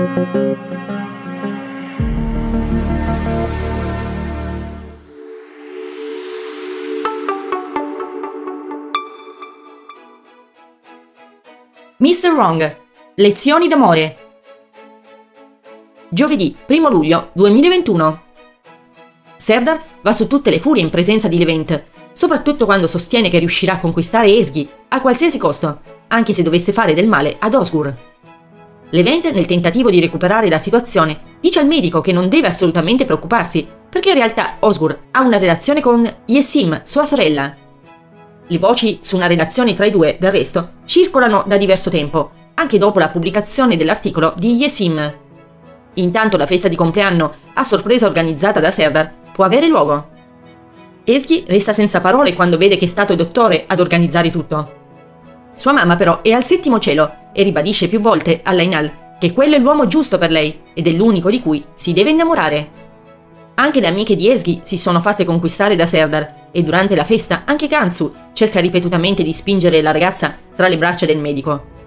Mr. Wrong. Lezioni d'amore. Giovedì 1 luglio 2021. Serdar va su tutte le furie in presenza di Levent, soprattutto quando sostiene che riuscirà a conquistare Esghi a qualsiasi costo, anche se dovesse fare del male ad Osgur. Levent, nel tentativo di recuperare la situazione, dice al medico che non deve assolutamente preoccuparsi, perché in realtà Osgur ha una relazione con Yesim, sua sorella. Le voci su una relazione tra i due, del resto, circolano da diverso tempo, anche dopo la pubblicazione dell'articolo di Yesim. Intanto la festa di compleanno, a sorpresa organizzata da Serdar, può avere luogo. Esghi resta senza parole quando vede che è stato il dottore ad organizzare tutto. Sua mamma però è al 7° cielo e ribadisce più volte alla Ainal che quello è l'uomo giusto per lei ed è l'unico di cui si deve innamorare. Anche le amiche di Esghi si sono fatte conquistare da Serdar e durante la festa anche Kansu cerca ripetutamente di spingere la ragazza tra le braccia del medico.